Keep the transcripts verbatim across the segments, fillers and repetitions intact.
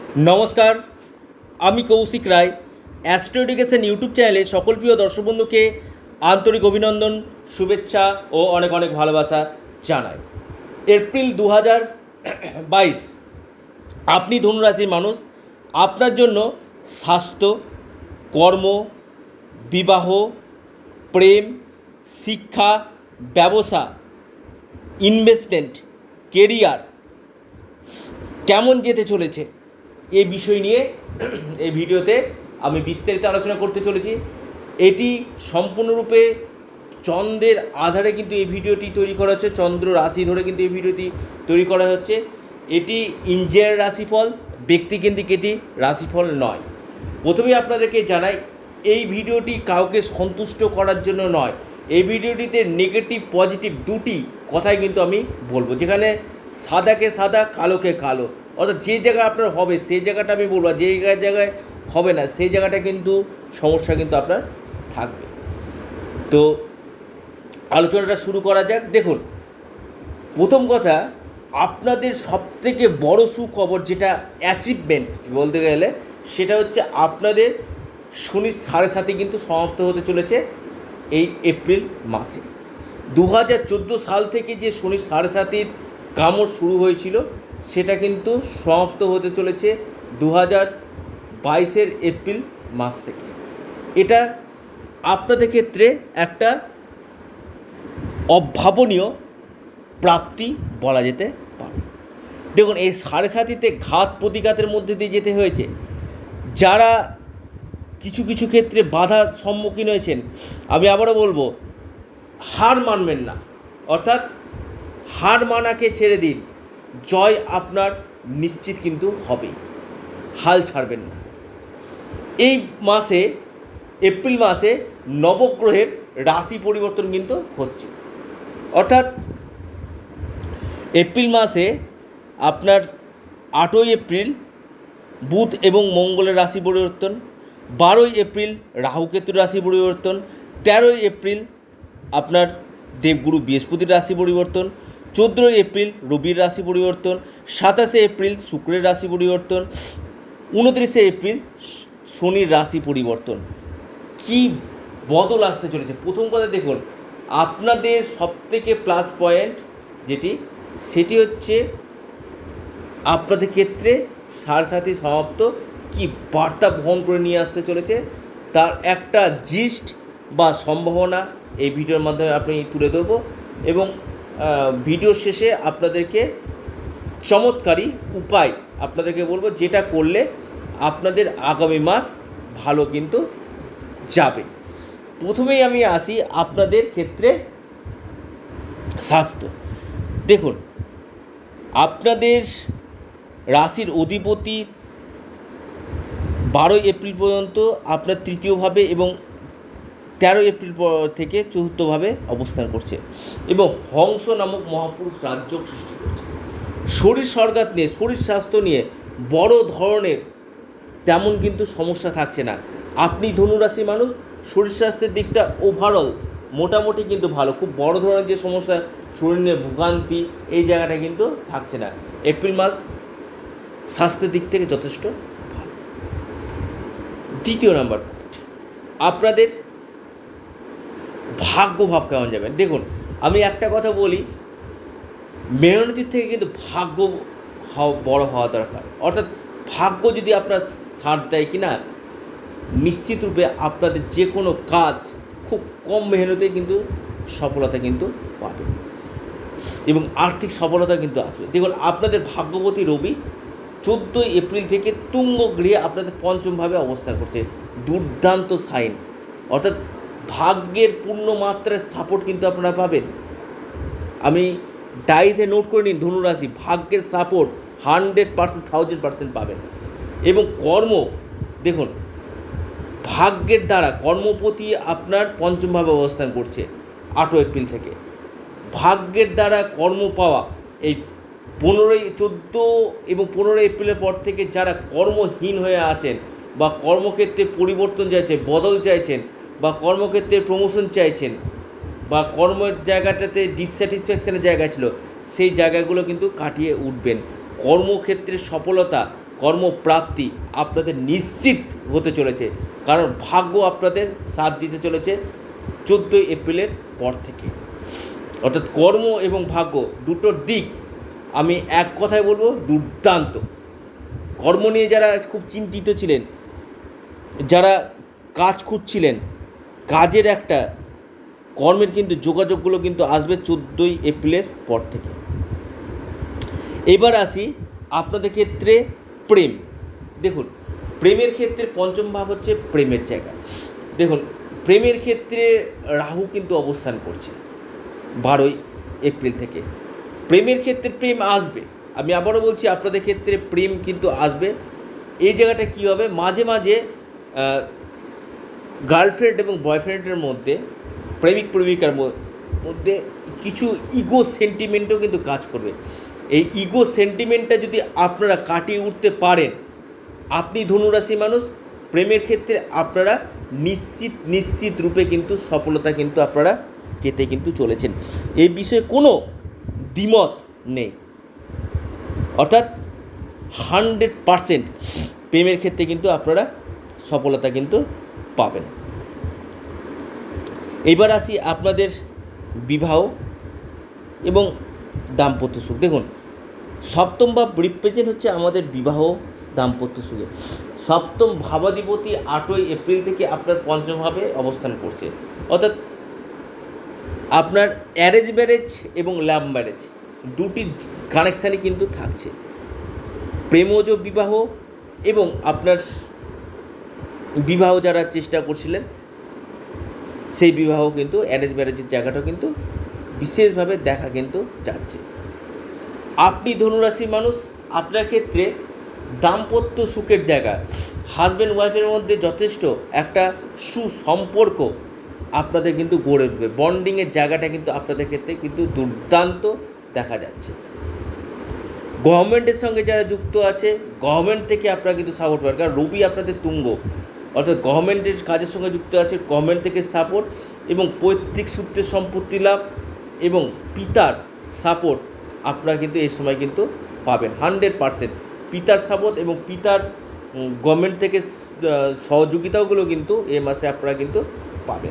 নমস্কার, আমি Koushik Roy. Astro education YouTube চ্যানেলে সকল প্রিয় দর্শক বন্ধুকে আন্তরিক অভিনন্দন, শুভেচ্ছা ও অনেক অনেক ভালোবাসা জানাই। এপ্রিল দু হাজার বাইশ, আপনি ধনুরাশির মানুষ, আপনার জন্য স্বাস্থ্য, কর্ম, বিবাহ, প্রেম, শিক্ষা, ব্যবসা, ইনভেস্টমেন্ট, কেরিয়ার কেমন যেতে চলেছে এই বিষয় নিয়ে এই ভিডিওতে আমি বিস্তারিত আলোচনা করতে চলেছি। এটি সম্পূর্ণরূপে চন্দ্রের আধারে কিন্তু এই ভিডিওটি তৈরি করা হচ্ছে, চন্দ্র রাশি ধরে কিন্তু এই ভিডিওটি তৈরি করা হচ্ছে। এটি ইঞ্জিনিয়ার রাশিফল, ব্যক্তিকেন্দ্রিক এটি রাশিফল নয়। প্রথমেই আপনাদেরকে জানাই, এই ভিডিওটি কাউকে সন্তুষ্ট করার জন্য নয়। এই ভিডিওটিতে নেগেটিভ পজিটিভ দুটি কথাই কিন্তু আমি বলবো, যেখানে সাদাকে সাদা, কালোকে কালো, অর্থাৎ যে জায়গায় আপনার হবে সেই জায়গাটা আমি বলবো, যে জায়গায় জায়গায় হবে না সেই জায়গাটা কিন্তু সমস্যা কিন্তু আপনার থাকবে। তো আলোচনাটা শুরু করা যাক। দেখুন, প্রথম কথা, আপনাদের সবথেকে বড় সুখবর যেটা অ্যাচিভমেন্ট বলতে গেলে, সেটা হচ্ছে আপনাদের শনির সাড়ে সাথে কিন্তু সমাপ্ত হতে চলেছে এই এপ্রিল মাসে। দু হাজার চোদ্দো সাল থেকে যে শনির সাড়ে সাতির কামড় শুরু হয়েছিল, সেটা কিন্তু সমাপ্ত হতে চলেছে দু হাজার বাইশের এপ্রিল মাস থেকে। এটা আপনাদের ক্ষেত্রে একটা অভাবনীয় প্রাপ্তি বলা যেতে পারে। দেখুন, এই সাড়ে সাতিতে ঘাত প্রতিঘাতের মধ্যে দিয়ে যেতে হয়েছে। যারা কিছু কিছু ক্ষেত্রে বাধার সম্মুখীন হয়েছেন, আমি আবারও বলবো, হার মানবেন না, অর্থাৎ হার মানাকে ছেড়ে দিন। জয় আপনার নিশ্চিত কিন্তু হবে, হাল ছাড়বেন না। এই মাসে, এপ্রিল মাসে নবগ্রহের রাশি পরিবর্তন কিন্তু হচ্ছে, অর্থাৎ এপ্রিল মাসে আপনার আটই এপ্রিল বুধ এবং মঙ্গলের রাশি পরিবর্তন, বারোই এপ্রিল রাহুকেতুর রাশি পরিবর্তন, তেরোই এপ্রিল আপনার দেবগুরু বৃহস্পতির রাশি পরিবর্তন, চোদ্দোই এপ্রিল রবির রাশি পরিবর্তন, সাতাশে এপ্রিল শুক্রের রাশি পরিবর্তন, উনত্রিশে এপ্রিল শনির রাশি পরিবর্তন। কি বদল আসতে চলেছে! প্রথম কথা দেখুন, আপনাদের সবথেকে প্লাস পয়েন্ট যেটি, সেটি হচ্ছে আপনাদের ক্ষেত্রে সাড়ে সাথে সমাপ্ত কি বার্তা বহন করে নিয়ে আসতে চলেছে, তার একটা জিস্ট বা সম্ভাবনা এই ভিডিওর মাধ্যমে আপনি তুলে ধরবো, এবং ভিডিওর শেষে আপনাদেরকে চমৎকারী উপায় আপনাদেরকে বলবো, যেটা করলে আপনাদের আগামী মাস ভালো কিন্তু যাবে। প্রথমেই আমি আসি আপনাদের ক্ষেত্রে স্বাস্থ্য। দেখুন, আপনাদের রাশির অধিপতি বারোই এপ্রিল পর্যন্ত আপনার তৃতীয়ভাবে এবং তেরোই এপ্রিল থেকে চতুর্থভাবে অবস্থান করছে এবং হংস নামক মহাপুরুষ রাজ্য সৃষ্টি করছে। শরীর স্বর্গাত নিয়ে, শরীর স্বাস্থ্য নিয়ে বড় ধরনের তেমন কিন্তু সমস্যা থাকছে না। আপনি ধনুরাশি মানুষ, শরীর স্বাস্থ্যের দিকটা ওভারঅল মোটামুটি কিন্তু ভালো। খুব বড় ধরনের যে সমস্যা, শরীর নিয়ে ভোগান্তি, এই জায়গাটা কিন্তু থাকছে না। এপ্রিল মাস স্বাস্থ্যের দিক থেকে যথেষ্ট ভালো। দ্বিতীয় নাম্বার পয়েন্ট, আপনাদের ভাগ্যভাব কেমন যাবেন। দেখুন, আমি একটা কথা বলি, মেহনতির থেকে কিন্তু ভাগ্য হওয়া বড় হওয়া দরকার। অর্থাৎ ভাগ্য যদি আপনার সাথ দেয় কি না, নিশ্চিত রূপে আপনাদের যে কোনো কাজ খুব কম মেহনতে কিন্তু সফলতা কিন্তু পাবে এবং আর্থিক সফলতা কিন্তু আসবে। দেখুন, আপনাদের ভাগ্যবতী রবি চোদ্দোই এপ্রিল থেকে তুঙ্গ গৃহে আপনাদের পঞ্চমভাবে অবস্থান করছে। দুর্দান্ত সাইন, অর্থাৎ ভাগ্যের পূর্ণ মাত্রায় সাপোর্ট কিন্তু আপনারা পাবেন। আমি ডায়েরিতে নোট করে নিন, ধনুরাশি ভাগ্যের support hundred percent thousand percent পাবেন। এবং কর্ম, দেখুন, ভাগ্যের দ্বারা কর্মপতি আপনার পঞ্চমভাবে অবস্থান করছে আটই এপ্রিল থেকে। ভাগ্যের দ্বারা কর্ম পাওয়া, এই পনেরোই চোদ্দো এবং পনেরোই এপ্রিলের পর থেকে যারা কর্মহীন হয়ে আছেন বা কর্মক্ষেত্রে পরিবর্তন চাইছেন, বদল চাইছেন, বা কর্মক্ষেত্রে প্রমোশন চাইছেন, বা কর্মের জায়গাটাতে ডিসস্যাটিসফ্যাকশনের জায়গা ছিল, সেই জায়গাগুলো কিন্তু কাটিয়ে উঠবেন। কর্মক্ষেত্রে সফলতা কর্মপ্রাপ্তি আপনাদের নিশ্চিত হতে চলেছে, কারণ ভাগ্য আপনাদের সাথ দিতে চলেছে চোদ্দোই এপ্রিলের পর থেকে। অর্থাৎ কর্ম এবং ভাগ্য দুটোর দিক আমি এক কথায় বলবো দুর্দান্ত। কর্ম নিয়ে যারা খুব চিন্তিত ছিলেন, যারা কাজ খুঁজছিলেন, কাজের একটা কর্মের কিন্তু যোগাযোগগুলো কিন্তু আসবে চোদ্দোই এপ্রিলের পর থেকে। এবার আসি আপনাদের ক্ষেত্রে প্রেম। দেখুন, প্রেমের ক্ষেত্রে পঞ্চম ভাব হচ্ছে প্রেমের জায়গা। দেখুন, প্রেমের ক্ষেত্রে রাহু কিন্তু অবস্থান করছে বারোই এপ্রিল থেকে। প্রেমের ক্ষেত্রে প্রেম আসবে, আমি আবারও বলছি আপনাদের ক্ষেত্রে প্রেম কিন্তু আসবে। এই জায়গাটা কী হবে, মাঝে মাঝে গার্লফ্রেন্ড এবং বয়ফ্রেন্ডের মধ্যে, প্রেমিক প্রেমিকার মধ্যে কিছু ইগো সেন্টিমেন্টও কিন্তু কাজ করবে। এই ইগো সেন্টিমেন্টটা যদি আপনারা কাটিয়ে উঠতে পারেন, আপনি ধনুরাশি মানুষ, প্রেমের ক্ষেত্রে আপনারা নিশ্চিত নিশ্চিত রূপে কিন্তু সফলতা কিন্তু আপনারা পেতে কিন্তু চলেছেন। এই বিষয়ে কোনো দ্বিমত নেই, অর্থাৎ হান্ড্রেড পারসেন্ট প্রেমের ক্ষেত্রে কিন্তু আপনারা সফলতা কিন্তু পাবেন। এবার আসি আপনাদের বিবাহ এবং দাম্পত্য সুখ। দেখুন, সপ্তম ভাব রিপ্রেজেন্ট হচ্ছে আমাদের বিবাহ দাম্পত্য সুখে। সপ্তম ভাবাধিপতি আটই এপ্রিল থেকে আপনার পঞ্চম ভাবে অবস্থান করছে, অর্থাৎ আপনার অ্যারেঞ্জ ম্যারেজ এবং লাভ ম্যারেজ দুটি কানেকশানই কিন্তু থাকছে। প্রেমজ বিবাহ এবং আপনার বিবাহ যারা চেষ্টা করছিলেন সেই বিবাহ কিন্তু অ্যারেঞ্জ ম্যারেজের জায়গাটাও কিন্তু বিশেষভাবে দেখা কিন্তু যাচ্ছে। আপনি ধনুরাশি মানুষ, আপনার ক্ষেত্রে দাম্পত্য সুখের জায়গা, হাজব্যান্ড ওয়াইফের মধ্যে যথেষ্ট একটা সুসম্পর্ক আপনাদের কিন্তু গড়ে উঠবে। বন্ডিংয়ের জায়গাটা কিন্তু আপনাদের ক্ষেত্রে কিন্তু দুর্দান্ত দেখা যাচ্ছে। গভর্নমেন্টের সঙ্গে যারা যুক্ত আছে, গভর্নমেন্ট থেকে আপনারা কিন্তু সাপোর্ট পাবেন, কারণ রবি আপনাদের তুঙ্গ, অর্থাৎ গভর্নমেন্টের কাজের সঙ্গে যুক্ত আছে, গভর্নমেন্ট থেকে সাপোর্ট এবং পৈতৃক সূত্রে সম্পত্তি লাভ এবং পিতার সাপোর্ট আপনারা কিন্তু এই সময় কিন্তু পাবেন হান্ড্রেড পারসেন্ট। পিতার সাপোর্ট এবং পিতার গভর্নমেন্ট থেকে সহযোগিতাগুলো কিন্তু এই মাসে আপনারা কিন্তু পাবেন।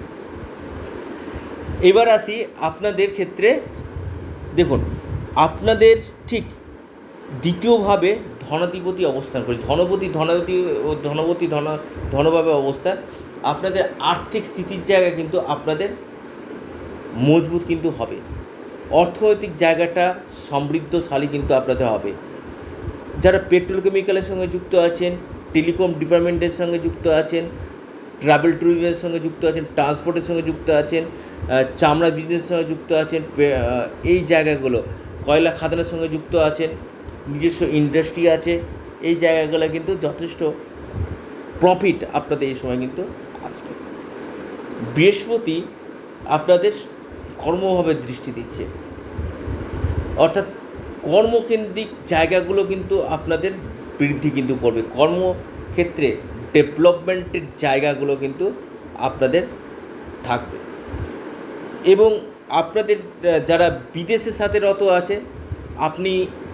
এবার আসি আপনাদের ক্ষেত্রে। দেখুন, আপনাদের ঠিক দ্বিতীয়ভাবে ধনাধিপতি অবস্থান করে, ধনপতি ধনাধিপতি ও ধনপতি ধন ধনভাবে অবস্থান, আপনাদের আর্থিক স্থিতির জায়গা কিন্তু আপনাদের মজবুত কিন্তু হবে। অর্থনৈতিক জায়গাটা সমৃদ্ধশালী কিন্তু আপনাদের হবে। যারা পেট্রোকেমিক্যালের সঙ্গে যুক্ত আছেন, টেলিকম ডিপার্টমেন্টের সঙ্গে যুক্ত আছেন, ট্রাভেল ট্যুরিজমের সঙ্গে যুক্ত আছেন, ট্রান্সপোর্টের সঙ্গে যুক্ত আছেন, চামড়া বিজনেসের সঙ্গে যুক্ত আছেন, এই জায়গাগুলো কয়লা খাদানের সঙ্গে যুক্ত আছেন, নিজস্ব ইন্ডাস্ট্রি আছে, এই জায়গাগুলো কিন্তু যথেষ্ট প্রফিট আপনাদের এই সময় কিন্তু আসবে। বৃহস্পতি আপনাদের কর্মভাবে দৃষ্টি দিচ্ছে, অর্থাৎ কর্মকেন্দ্রিক জায়গাগুলো কিন্তু আপনাদের বৃদ্ধি কিন্তু করবে। কর্মক্ষেত্রে ডেভেলপমেন্টের জায়গাগুলো কিন্তু আপনাদের থাকবে এবং আপনাদের যারা বিদেশের সাথে রত আছে, আপনি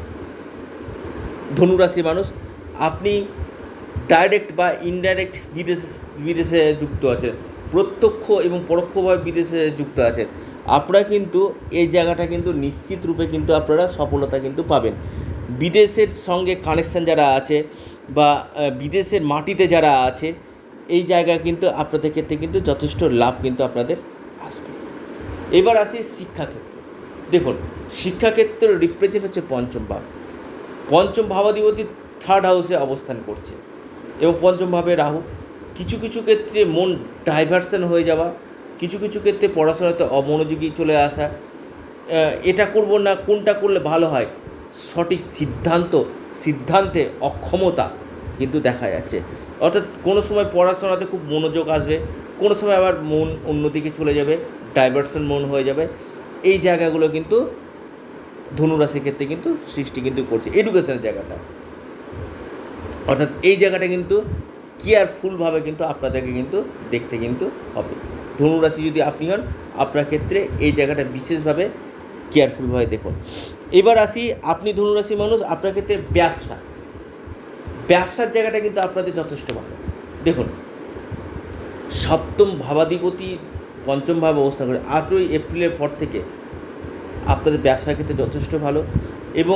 ধনুরাশি মানুষ, আপনি ডাইরেক্ট বা ইনডাইরেক্ট বিদেশ বিদেশে যুক্ত আছেন, প্রত্যক্ষ এবং পরোক্ষভাবে বিদেশে যুক্ত আছেন, আপনারা কিন্তু এই জায়গাটা কিন্তু নিশ্চিত রূপে কিন্তু আপনারা সফলতা কিন্তু পাবেন। বিদেশের সঙ্গে কানেকশান যারা আছে বা বিদেশের মাটিতে যারা আছে, এই জায়গা কিন্তু আপনাদের ক্ষেত্রে কিন্তু যথেষ্ট লাভ কিন্তু আপনাদের আসবে। এবার আসি শিক্ষাক্ষেত্র। দেখুন, শিক্ষাক্ষেত্র রিপ্রেজেন্ট হচ্ছে পঞ্চম ভাব। পঞ্চম ভাবাধিপতি থার্ড হাউসে অবস্থান করছে এবং পঞ্চম ভাবে রাহু। কিছু কিছু ক্ষেত্রে মন ডাইভার্সন হয়ে যাওয়া, কিছু কিছু ক্ষেত্রে পড়াশোনাতে অমনোযোগী চলে আসা, এটা করব না কোনটা করলে ভালো হয়, সঠিক সিদ্ধান্ত সিদ্ধান্তে অক্ষমতা কিন্তু দেখা যাচ্ছে। অর্থাৎ কোনো সময় পড়াশোনাতে খুব মনোযোগ আসবে, কোনো সময় আবার মন অন্যদিকে চলে যাবে, ডাইভার্সন মন হয়ে যাবে। এই জায়গাগুলো কিন্তু ধনুরাশির ক্ষেত্রে কিন্তু সৃষ্টি কিন্তু করছে এডুকেশনের জায়গাটা। অর্থাৎ এই জায়গাটা কিন্তু কেয়ারফুলভাবে কিন্তু আপনাদেরকে কিন্তু দেখতে কিন্তু হবে। ধনুরাশি যদি আপনি হন, আপনার ক্ষেত্রে এই জায়গাটা বিশেষভাবে কেয়ারফুলভাবে দেখুন। এবার আসি, আপনি ধনুরাশি মানুষ, আপনার ক্ষেত্রে ব্যবসা ব্যবসার জায়গাটা কিন্তু আপনাদের যথেষ্ট ভালো। দেখুন, সপ্তম ভাবাধিপতি পঞ্চম ভাবে অবস্থান করে আটই এপ্রিলের পর থেকে আপনাদের ব্যবসার ক্ষেত্রে যথেষ্ট ভালো। এবং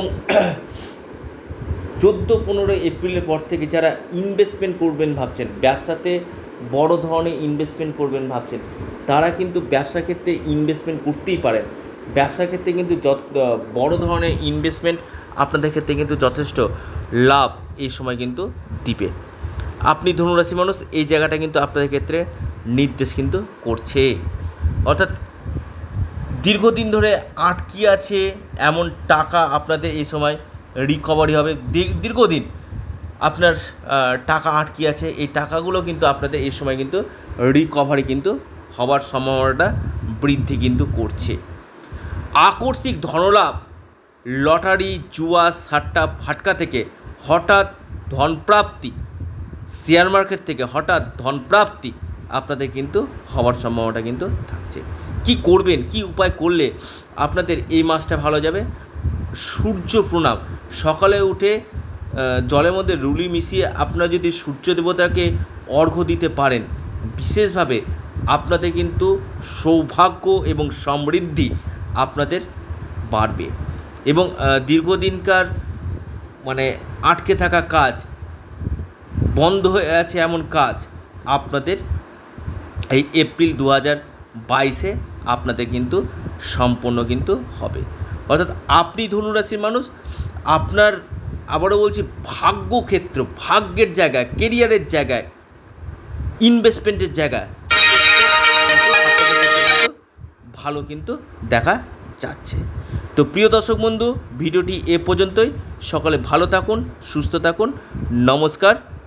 চোদ্দো পনেরোই এপ্রিলের পর থেকে যারা ইনভেস্টমেন্ট করবেন ভাবছেন, ব্যবসাতে বড় ধরনের ইনভেস্টমেন্ট করবেন ভাবছেন, তারা কিন্তু ব্যবসা ক্ষেত্রে ইনভেস্টমেন্ট করতেই পারেন। ব্যবসা ক্ষেত্রে কিন্তু যত বড় ধরনের ইনভেস্টমেন্ট আপনাদের ক্ষেত্রে কিন্তু যথেষ্ট লাভ এই সময় কিন্তু দিবে। আপনি ধনুরাশি মানুষ, এই জায়গাটা কিন্তু আপনাদের ক্ষেত্রে নির্দেশ কিন্তু করছে। অর্থাৎ দীর্ঘদিন ধরে আটকে আছে এমন টাকা আপনাদের এই সময় রিকভারি হবে। দীর্ঘদিন আপনার টাকা আটকে আছে, এই টাকাগুলো কিন্তু আপনাদের এই সময় কিন্তু রিকভারি কিন্তু হওয়ার সম্ভাবনাটা বৃদ্ধি কিন্তু করছে। আকস্মিক ধনলাভ, লটারি, জুয়া, সাট্টা ফাটকা থেকে হঠাৎ ধনপ্রাপ্তি, শেয়ার মার্কেট থেকে হঠাৎ ধনপ্রাপ্তি আপনাদের কিন্তু হওয়ার সম্ভাবনাটা কিন্তু থাকছে। কি করবেন, কি উপায় করলে আপনাদের এই মাসটা ভালো যাবে? সূর্য প্রণাম, সকালে উঠে জলের মধ্যে রুলি মিশিয়ে আপনারা যদি সূর্য দেবতাকে অর্ঘ্য দিতে পারেন, বিশেষভাবে আপনাদের কিন্তু সৌভাগ্য এবং সমৃদ্ধি আপনাদের বাড়বে। এবং দীর্ঘদিনকার মানে আটকে থাকা কাজ, বন্ধ হয়ে আছে এমন কাজ আপনাদের এই এপ্রিল দু হাজার বাইশে আপনাদের কিন্তু সম্পন্ন কিন্তু হবে। অর্থাৎ আপনি ধনুরাশির মানুষ, আপনার আবারও বলছি ভাগ্যক্ষেত্র, ভাগ্যের জায়গায়, কেরিয়ারের জায়গায়, ইনভেস্টমেন্টের জায়গায় ভালো কিন্তু দেখা যাচ্ছে। তো প্রিয় দর্শক বন্ধু, ভিডিওটি এ পর্যন্তই। সকলে ভালো থাকুন, সুস্থ থাকুন, নমস্কার।